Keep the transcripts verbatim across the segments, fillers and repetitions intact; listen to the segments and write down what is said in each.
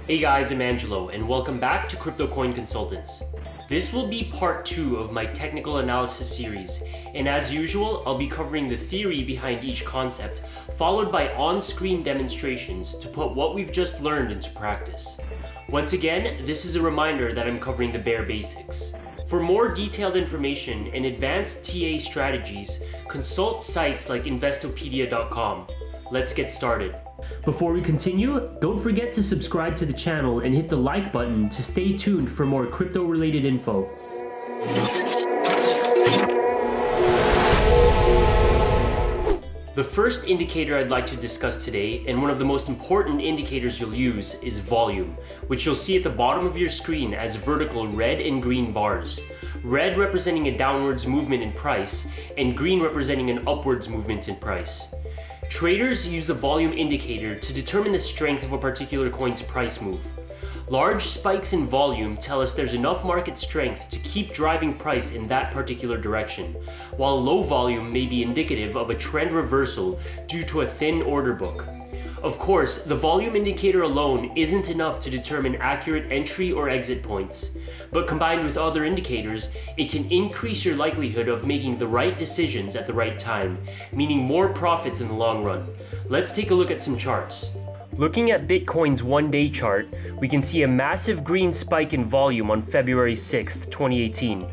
Hey guys, I'm Angelo, and welcome back to Crypto Coin Consultants. This will be part two of my technical analysis series, and as usual, I'll be covering the theory behind each concept, followed by on-screen demonstrations to put what we've just learned into practice. Once again, this is a reminder that I'm covering the bare basics. For more detailed information and advanced T A strategies, consult sites like investopedia dot com. Let's get started. Before we continue, don't forget to subscribe to the channel and hit the like button to stay tuned for more crypto-related info. The first indicator I'd like to discuss today, and one of the most important indicators you'll use, is volume, which you'll see at the bottom of your screen as vertical red and green bars. Red representing a downwards movement in price, and green representing an upwards movement in price. Traders use the volume indicator to determine the strength of a particular coin's price move. Large spikes in volume tell us there's enough market strength to keep driving price in that particular direction, while low volume may be indicative of a trend reversal due to a thin order book. Of course, the volume indicator alone isn't enough to determine accurate entry or exit points, but combined with other indicators, it can increase your likelihood of making the right decisions at the right time, meaning more profits in the long run. Let's take a look at some charts. Looking at Bitcoin's one-day chart, we can see a massive green spike in volume on February sixth, twenty eighteen.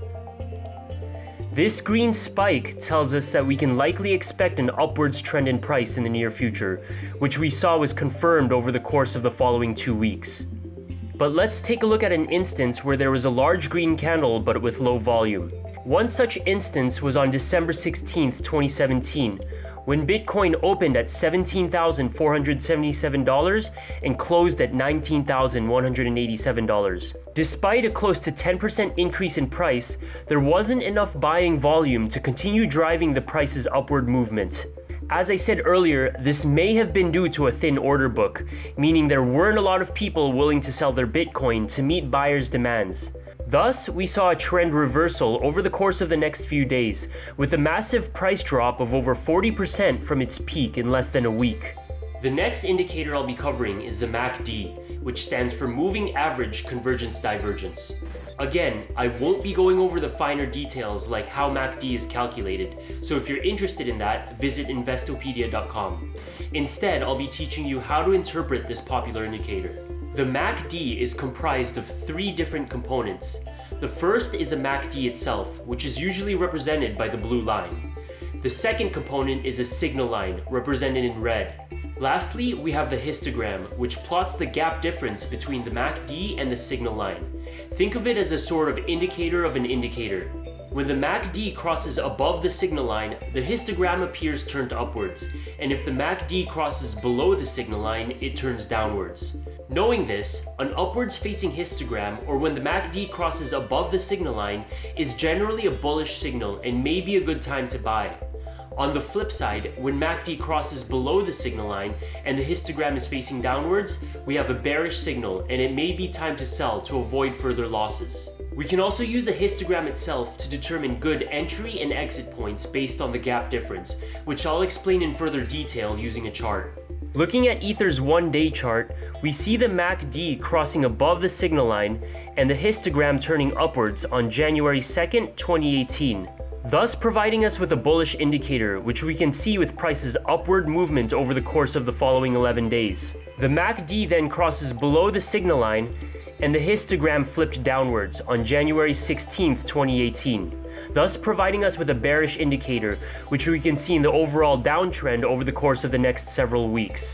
This green spike tells us that we can likely expect an upwards trend in price in the near future, which we saw was confirmed over the course of the following two weeks. But let's take a look at an instance where there was a large green candle but with low volume. One such instance was on December sixteenth, twenty seventeen, when Bitcoin opened at seventeen thousand four hundred seventy-seven dollars and closed at nineteen thousand one hundred eighty-seven dollars. Despite a close to ten percent increase in price, there wasn't enough buying volume to continue driving the price's upward movement. As I said earlier, this may have been due to a thin order book, meaning there weren't a lot of people willing to sell their Bitcoin to meet buyers' demands. Thus, we saw a trend reversal over the course of the next few days, with a massive price drop of over forty percent from its peak in less than a week. The next indicator I'll be covering is the M A C D, which stands for Moving Average Convergence Divergence. Again, I won't be going over the finer details like how M A C D is calculated, so if you're interested in that, visit investopedia dot com. Instead, I'll be teaching you how to interpret this popular indicator. The M A C D is comprised of three different components. The first is a M A C D itself, which is usually represented by the blue line. The second component is a signal line, represented in red. Lastly, we have the histogram, which plots the gap difference between the M A C D and the signal line. Think of it as a sort of indicator of an indicator. When the M A C D crosses above the signal line, the histogram appears turned upwards, and if the M A C D crosses below the signal line, it turns downwards. Knowing this, an upwards facing histogram, or when the M A C D crosses above the signal line, is generally a bullish signal and may be a good time to buy. On the flip side, when M A C D crosses below the signal line and the histogram is facing downwards, we have a bearish signal and it may be time to sell to avoid further losses. We can also use the histogram itself to determine good entry and exit points based on the gap difference, which I'll explain in further detail using a chart. Looking at Ether's one-day chart, we see the M A C D crossing above the signal line and the histogram turning upwards on January second, twenty eighteen. Thus providing us with a bullish indicator, which we can see with price's upward movement over the course of the following eleven days. The M A C D then crosses below the signal line and the histogram flipped downwards on January sixteenth, twenty eighteen. Thus providing us with a bearish indicator, which we can see in the overall downtrend over the course of the next several weeks.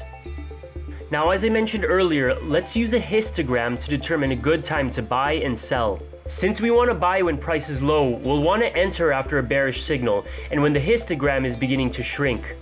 Now, as I mentioned earlier, let's use a histogram to determine a good time to buy and sell. Since we want to buy when price is low, we'll want to enter after a bearish signal and when the histogram is beginning to shrink.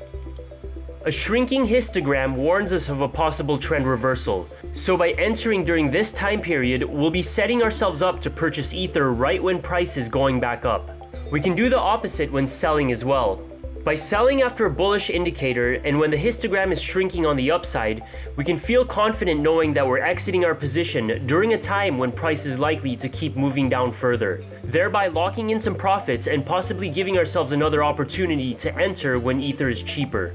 A shrinking histogram warns us of a possible trend reversal, so by entering during this time period, we'll be setting ourselves up to purchase Ether right when price is going back up. We can do the opposite when selling as well. By selling after a bullish indicator and when the histogram is shrinking on the upside, we can feel confident knowing that we're exiting our position during a time when price is likely to keep moving down further, thereby locking in some profits and possibly giving ourselves another opportunity to enter when Ether is cheaper.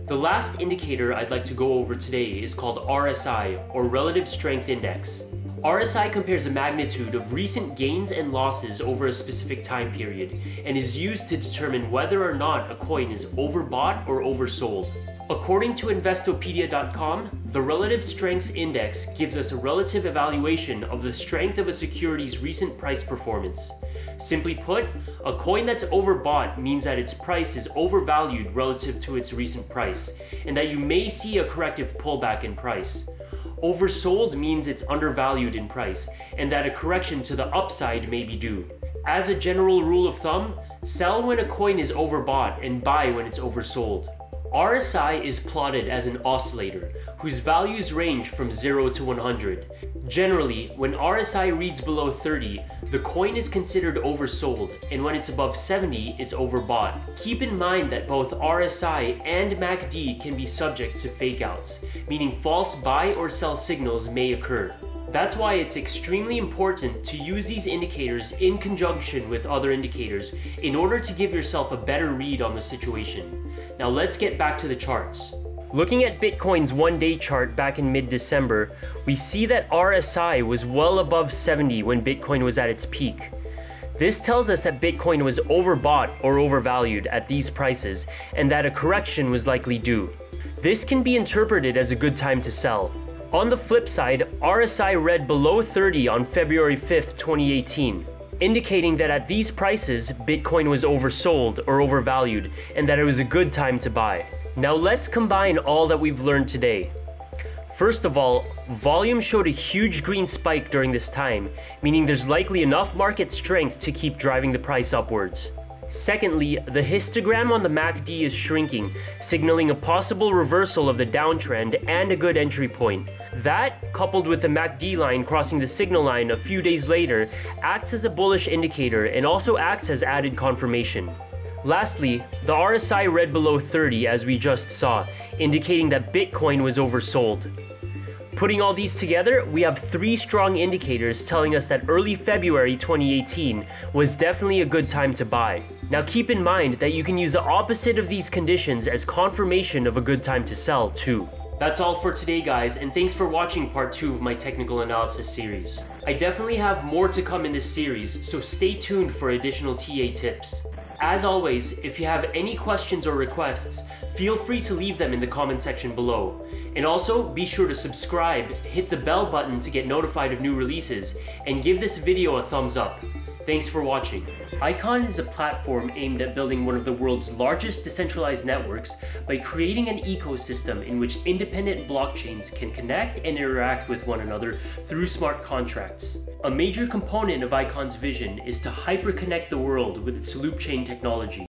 The last indicator I'd like to go over today is called R S I, or Relative Strength Index. R S I compares the magnitude of recent gains and losses over a specific time period and is used to determine whether or not a coin is overbought or oversold. According to investopedia dot com, the Relative Strength Index gives us a relative evaluation of the strength of a security's recent price performance. Simply put, a coin that's overbought means that its price is overvalued relative to its recent price, and that you may see a corrective pullback in price. Oversold means it's undervalued in price, and that a correction to the upside may be due. As a general rule of thumb, sell when a coin is overbought and buy when it's oversold. R S I is plotted as an oscillator, whose values range from zero to one hundred. Generally, when R S I reads below thirty, the coin is considered oversold, and when it's above seventy, it's overbought. Keep in mind that both R S I and M A C D can be subject to fakeouts, meaning false buy or sell signals may occur. That's why it's extremely important to use these indicators in conjunction with other indicators in order to give yourself a better read on the situation. Now let's get back to the charts. Looking at Bitcoin's one-day chart back in mid-December, we see that R S I was well above seventy when Bitcoin was at its peak. This tells us that Bitcoin was overbought or overvalued at these prices and that a correction was likely due. This can be interpreted as a good time to sell. On the flip side, R S I read below thirty on February fifth, twenty eighteen, indicating that at these prices, Bitcoin was oversold or overvalued and that it was a good time to buy. Now let's combine all that we've learned today. First of all, volume showed a huge green spike during this time, meaning there's likely enough market strength to keep driving the price upwards. Secondly, the histogram on the M A C D is shrinking, signaling a possible reversal of the downtrend and a good entry point. That, coupled with the M A C D line crossing the signal line a few days later, acts as a bullish indicator and also acts as added confirmation. Lastly, the R S I read below thirty as we just saw, indicating that Bitcoin was oversold. Putting all these together, we have three strong indicators telling us that early February twenty eighteen was definitely a good time to buy. Now keep in mind that you can use the opposite of these conditions as confirmation of a good time to sell too. That's all for today, guys, and thanks for watching part two of my technical analysis series. I definitely have more to come in this series, so stay tuned for additional T A tips. As always, if you have any questions or requests, feel free to leave them in the comment section below. And also, be sure to subscribe, hit the bell button to get notified of new releases, and give this video a thumbs up. Thanks for watching. Icon is a platform aimed at building one of the world's largest decentralized networks by creating an ecosystem in which independent blockchains can connect and interact with one another through smart contracts. A major component of Icon's vision is to hyperconnect the world with its loop chain technology.